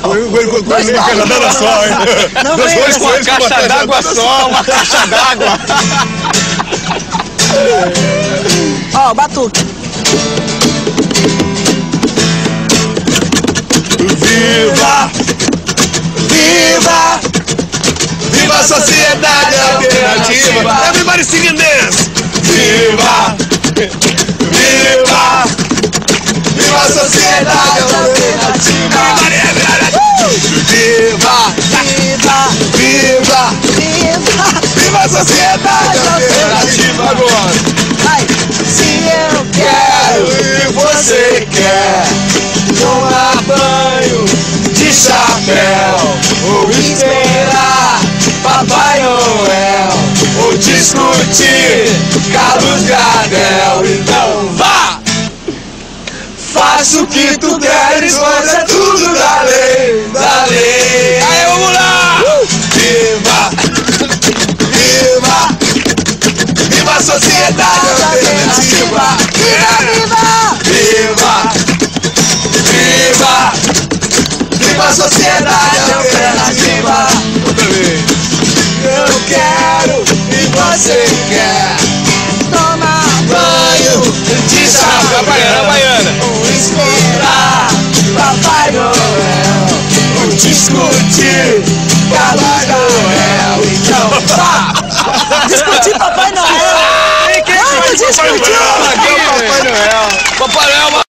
Quase uma caixa d'água só, hein? Dois com uma caixa d'água só, uma caixa d'água. Ó, batuque. Viva! Viva! Viva a Sociedade Alternativa! Everybody sing and dance! Viva! Viva! Viva a Sociedade Alternativa! Viva! Viva! Viva! Viva! Viva a Sociedade Alternativa agora! Ai, se eu Quero e você quer tomar banho de chapéu ou esperar Papai Noel ou discutir Carlos Gardel, então vá! Faça o que tu queres, mas é tudo da lei, da lei. Aí vamos lá! Viva! Viva! Viva a Sociedade Alternativa! Viva! Viva! Viva! Viva a Sociedade Alternativa! Outra vez! Eu quero e você quer tomar banho de chapéu Baiana. ou esperar Papai Noel ou discutir Papai Noel. Então vá! Discutir Papai Noel! Vamos discutir! Papai Noel. Papai Noel.